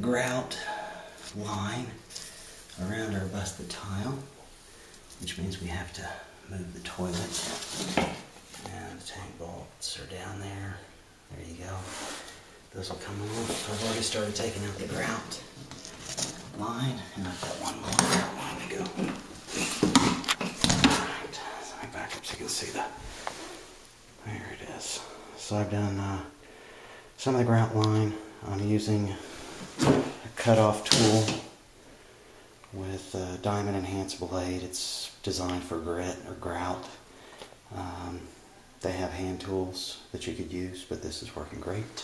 grout line around our busted tile, which means we have to move the toilet. And the tank bolts are down there. There you go. Those will come off. So I've already started taking out the grout line, and I've got one more grout line to go. Alright, let me back up so you can see that. There it is. So I've done some of the grout line. I'm using a cut-off tool with a diamond enhanced blade. It's designed for grit or grout. They have hand tools that you could use, but this is working great.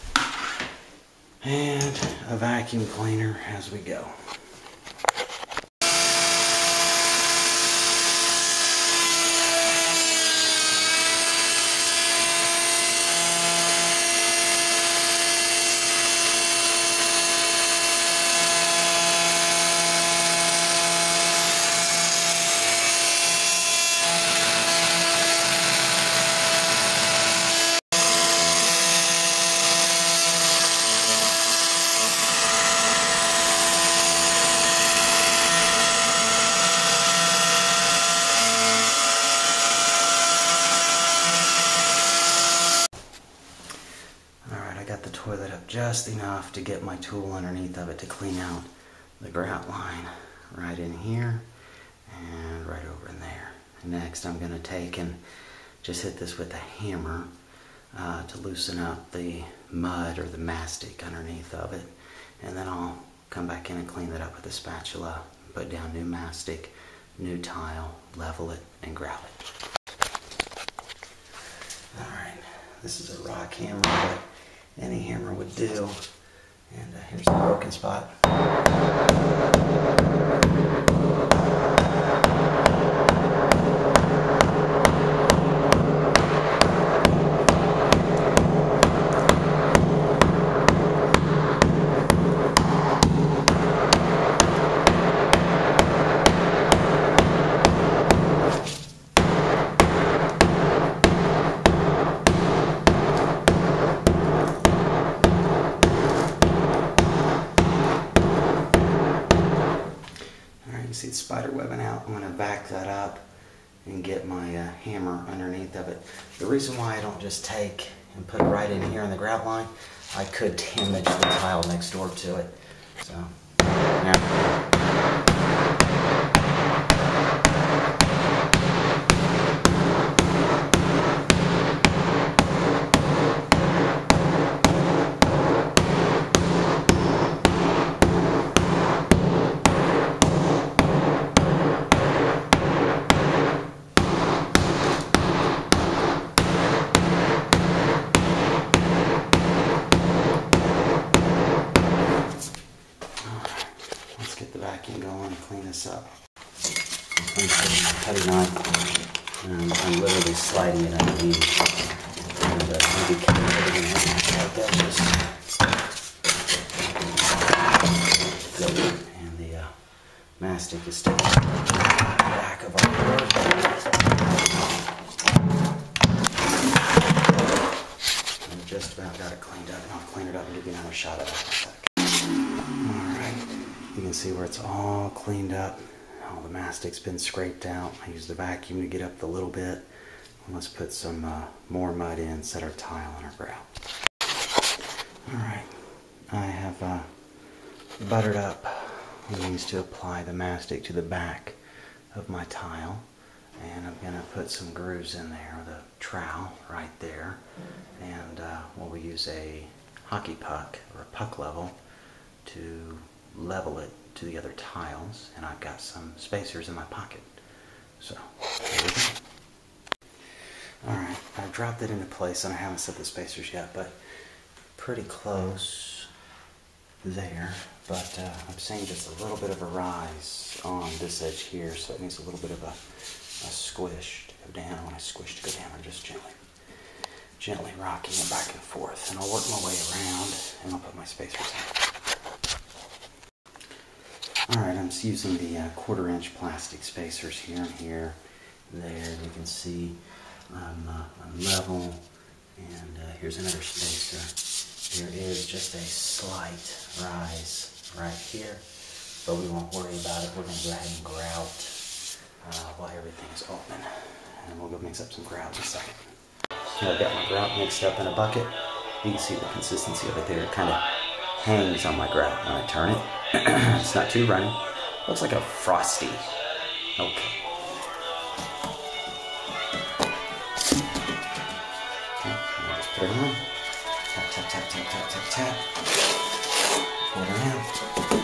And a vacuum cleaner as we go. Got the toilet up just enough to get my tool underneath of it to clean out the grout line right in here and right over in there. Next, I'm going to take and just hit this with a hammer to loosen up the mud or the mastic underneath of it, and then I'll come back in and clean it up with a spatula, put down new mastic, new tile, level it, and grout it. Alright, this is a rock hammer, but any hammer would do. And here's the broken spot. See the spider webbing out. I'm going to back that up and get my hammer underneath of it. The reason why I don't just take and put it right in here on the grout line, I could damage the tile next door to it. So now. Vacuum going and clean this up. Cutting knife. I'm literally sliding it underneath. And maybe cutting everything like that. And the mastic is still on the back of our board. I just about got it cleaned up, and I'll clean it up and give you another shot of it in a sec. You can see where it's all cleaned up. All the mastic's been scraped out. I used the vacuum to get up the little bit. Let's put some more mud in, set our tile and our grout. Alright, I have buttered up these to apply the mastic to the back of my tile. And I'm going to put some grooves in there with a trowel right there. And we'll use a hockey puck or a puck level to level it to the other tiles, and I've got some spacers in my pocket. So, there we go. Alright, I've dropped it into place, and I haven't set the spacers yet, but pretty close there. But I'm seeing just a little bit of a rise on this edge here, so it needs a little bit of a squish to go down. When I squish to go down, I'm just gently rocking it back and forth, and I'll work my way around, and I'll put my spacers in. Alright, I'm just using the 1/4 inch plastic spacers here and here, there. You can see I'm level, and here's another spacer. There is just a slight rise right here, but we won't worry about it. We're going to go ahead and grout while everything's open. And we'll go mix up some grout in a second. Here I've got my grout mixed up in a bucket. You can see the consistency of it there. It kind of hangs on my grout when I turn it. It's not too runny. Looks like a frosty. Okay. I'll just put it on. Tap, tap, tap, tap, tap, tap, tap. Pull it around.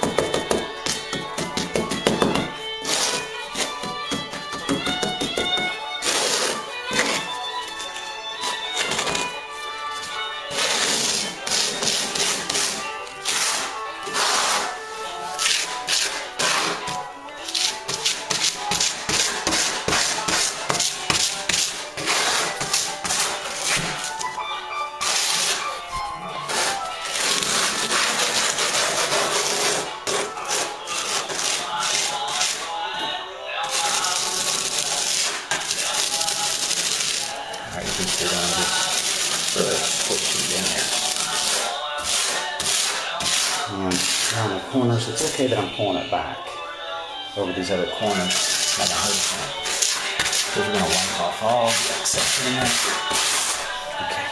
They're going to just really push it in there. And around the corners, it's okay that I'm pulling it back over these other corners like a hose pump. Because we're going to wipe off all the excess in there. Okay.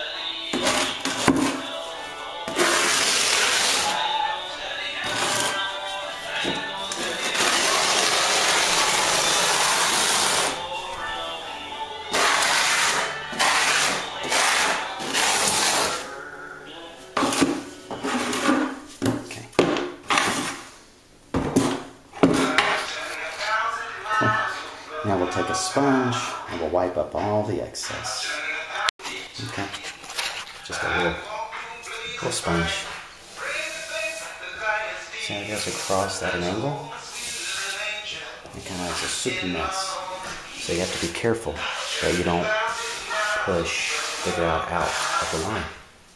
Now we'll take a sponge and we'll wipe up all the excess. Okay, just a little sponge. See how it goes across at an angle? It kind of has a soupy mess. So you have to be careful that you don't push the grout out of the line.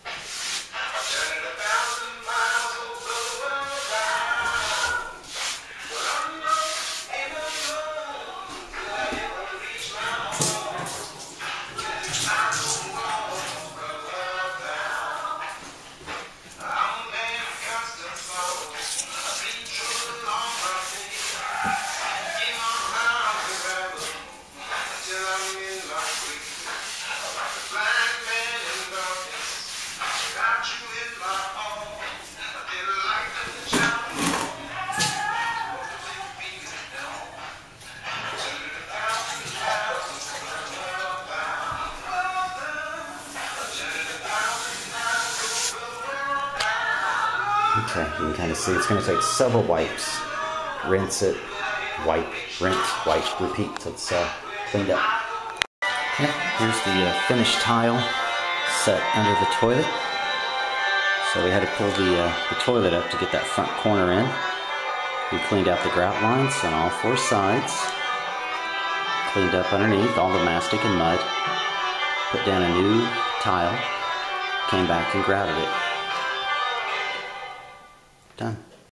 Okay, you can kind of see it's going to take several wipes. Rinse it, wipe, rinse, wipe, repeat till it's cleaned up. Okay, here's the finished tile set under the toilet. So we had to pull the toilet up to get that front corner in. We cleaned out the grout lines on all four sides. Cleaned up underneath all the mastic and mud. Put down a new tile. Came back and grouted it. Done.